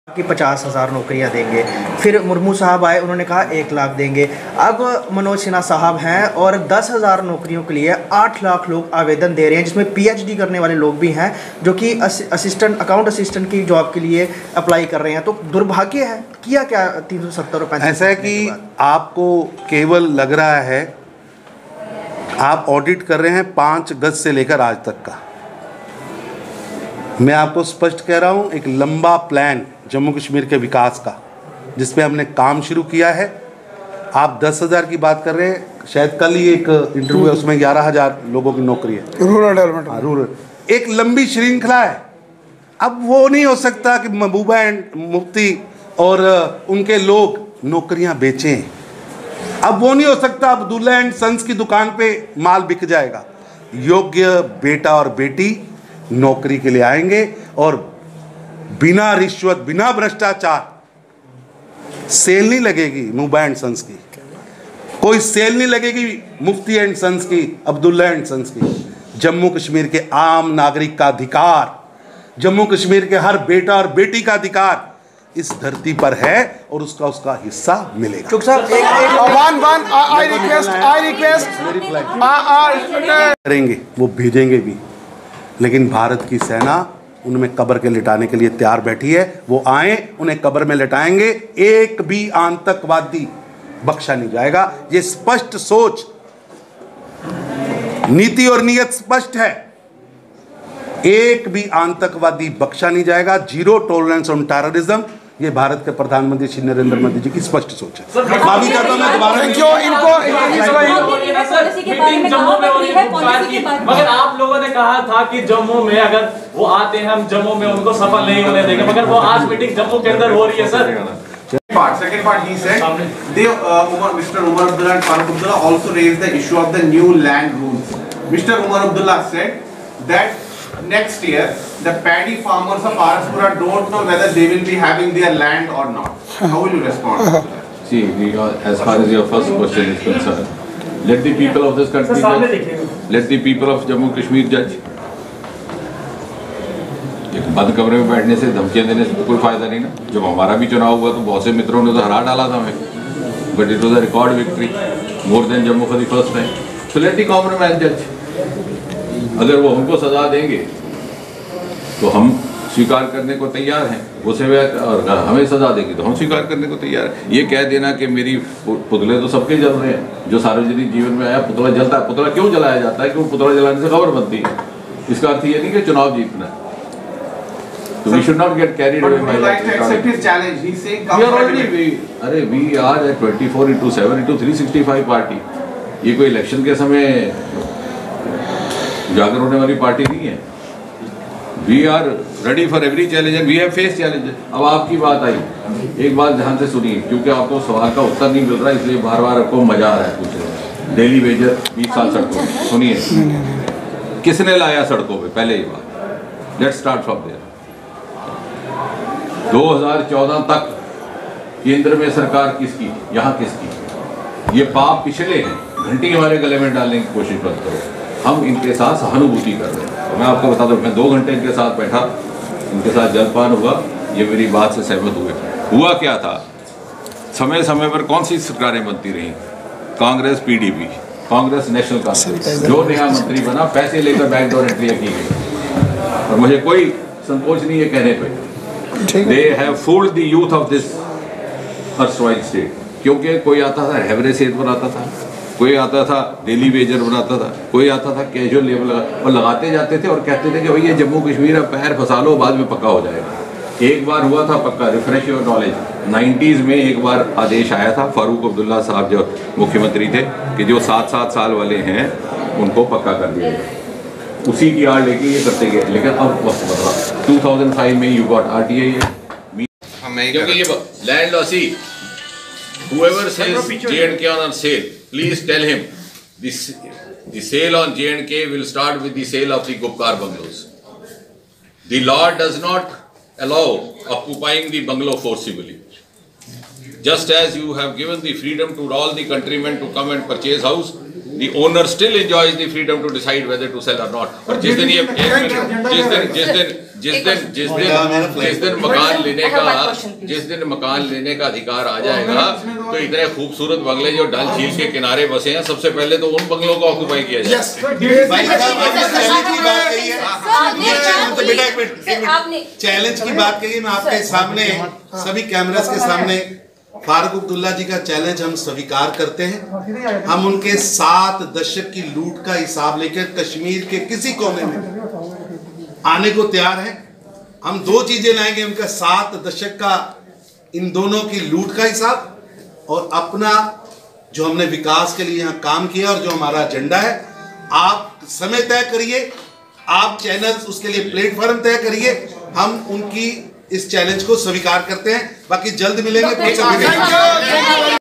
कि 50,000 नौकरियां देंगे। फिर मुर्मू साहब आए, उन्होंने कहा 1 लाख देंगे। अब मनोज सिन्हा साहब हैं और 10,000 नौकरियों के लिए 8 लाख लोग आवेदन दे रहे हैं, जिसमें पीएचडी करने वाले लोग भी हैं जो कि अकाउंट असिस्टेंट की जॉब के लिए अप्लाई कर रहे हैं। तो दुर्भाग्य है, किया क्या 370 रुपये? ऐसा है कि आपको केवल लग रहा है, आप ऑडिट कर रहे हैं 5 गज से लेकर आज तक का। मैं आपको स्पष्ट कह रहा हूँ, एक लंबा प्लान जम्मू कश्मीर के विकास का जिस पे हमने काम शुरू किया है। आप 10,000 की बात कर रहे हैं, शायद कल ही एक इंटरव्यू है, उसमें 11,000 लोगों की नौकरी है रूरल डेवलपमेंट। रूरल एक लंबी श्रृंखला है। अब वो नहीं हो सकता कि महबूबा एंड मुफ्ती और उनके लोग नौकरियां बेचें। अब वो नहीं हो सकता अब्दुल्ला एंड सन्स की दुकान पे माल बिक जाएगा। योग्य बेटा और बेटी नौकरी के लिए आएंगे और बिना रिश्वत, बिना भ्रष्टाचार, सेल नहीं लगेगी महबूबा एंड सन्स की, कोई सेल नहीं लगेगी मुफ्ती एंड सन्स की, अब्दुल्ला एंड सन्स की। जम्मू कश्मीर के आम नागरिक का अधिकार, जम्मू कश्मीर के हर बेटा और बेटी का अधिकार इस धरती पर है और उसका हिस्सा मिलेगा। करेंगे, वो भेजेंगे भी, लेकिन भारत की सेना उनमें कब्र के लिटाने के लिए तैयार बैठी है। वो आए, उन्हें कब्र में लिटाएंगे। एक भी आतंकवादी बख्शा नहीं जाएगा। ये स्पष्ट सोच, नीति और नीयत स्पष्ट है। एक भी आतंकवादी बख्शा नहीं जाएगा। जीरो टॉलरेंस ऑन टेररिज्म, ये भारत के प्रधानमंत्री श्री नरेंद्र मोदी जी की स्पष्ट सोच है। माफी चाहता हूं मैं दोबारा। मगर आप लोगों ने कहा था कि जम्मू में अगर वो आते हैं हम जम्मू में उनको सफल नहीं होने देंगे, मगर वो आज मीटिंग जम्मू के अंदर हो रही है sir. Second part, he said, Mr. Umar Abdullah and Farooq Abdullah also raised the issue of the new land rules. Mr. Umar Abdullah said that next year the paddy farmers of Paraspura don't know whether they will be having their land or not. How will you respond to that? See, as far as your first question is concerned, let the people of this country judge. Let the people of Jammu Kashmir judge. एक बंद कमरे में बैठने से, धमकियां देने से तो कोई फायदा नहीं ना। जब हमारा भी चुनाव हुआ तो बहुत से मित्रों ने तो हरा डाला था हमें, but it was a record victory, more than Jammu for the first time. So let the common man जज। अगर वो हमको सजा देंगे तो हम स्वीकार करने को तैयार हैं, वो से और हमें सजा देंगे तो हम स्वीकार करने को तैयार हैं। ये कह देना कि मेरी पुतले तो सबके जल रहे हैं, जो सार्वजनिक जीवन में आया पुतला जलता है। पुतला क्यों जलाया जाता है? क्यों पुतला जलाने से खबर बनती है। इसका अर्थ ये नहीं कि चुनाव जीतना है। So we should not get carried away by that. Accept his challenge. He's saying we are a 24/7/365 party. ये कोई इलेक्शन के समय जागर होने वाली पार्टी नहीं है। We are ready for every challenge and we have faced challenges. अब आपकी बात आई, एक बात ध्यान से सुनिए, क्योंकि आपको सवाल का उत्तर नहीं मिल रहा, इसलिए बार बार आपको मजा आ रहा है पूछने में। डेली वेजर 20 साल सड़कों पे, सुनिए किसने लाया सड़कों पे? पहले ये बात, लेट्स स्टार्ट फ्रॉम देयर। 2014 तक केंद्र में सरकार किसकी, यहाँ किसकी? ये पाप पिछले हैं, घंटी हमारे गले में डालने की कोशिश मत करो। हम इनके साथ सहानुभूति कर रहे हैं। तो मैं आपको बता दूं, मैं 2 घंटे इनके साथ बैठा, इनके साथ जलपान हुआ, ये मेरी बात से सहमत हुए। हुआ क्या था, समय समय पर कौन सी सरकारें बनती रहीं? कांग्रेस पीडीपी, कांग्रेस नेशनल कांग्रेस। जो नया मंत्री बना, पैसे लेकर बैकडोर एंट्री की गई, और मुझे कोई संकोच नहीं है कहने पर, they have fooled the youth of this erstwhile state। क्योंकि कोई आता था हैवरे सेठ बनाता था, कोई आता था डेली वेजर बनाता था, कोई आता था कैजुअल लेवल और लगाते जाते थे और कहते थे कि भाई ये जम्मू कश्मीर अब पैर फंसा लो, बाद में पक्का हो जाएगा। एक बार हुआ था पक्का, रिफ्रेश योर नॉलेज, 90s में एक बार आदेश आया था, फारूक अब्दुल्ला साहब जो मुख्यमंत्री थे, कि जो 7-7 साल वाले हैं उनको पक्का कर दिया जाए। उसी की आड़ लेके ये करते गए, लेकिन अब वक्त बदला। 2005 में यू गॉट RTA, क्योंकि ये लैंड लॉसी, whoever says J&K on sale, please tell him the sale on J&K will start with the sale of the Gupkar bungalows. The law does not allow occupying the bungalow forcibly. Just as you have given the freedom to all the countrymen to come and purchase house, The owner still enjoys the freedom to decide whether to sell or not. और जिस दिन मकान लेने का अधिकार आ जाएगा तो इतने खूबसूरत बंगले जो डल झील के किनारे बसे हैं, सबसे पहले तो उन बंगलों को ऑक्यूपाई किया जाए। चैलेंज की बात कही, मैं आपके सामने सभी कैमरास के सामने फारूक अब्दुल्ला जी का चैलेंज हम स्वीकार करते हैं। हम उनके 7 दशक की लूट का हिसाब लेकर कश्मीर के किसी कोने में आने को तैयार हैं। हम 2 चीजें लाएंगे, उनका 7 दशक का इन दोनों की लूट का हिसाब और अपना जो हमने विकास के लिए यहाँ काम किया और जो हमारा एजेंडा है। आप समय तय करिए, आप चैनल्स उसके लिए प्लेटफॉर्म तय करिए। हम उनकी इस चैलेंज को स्वीकार करते हैं। बाकी जल्द मिलेंगे।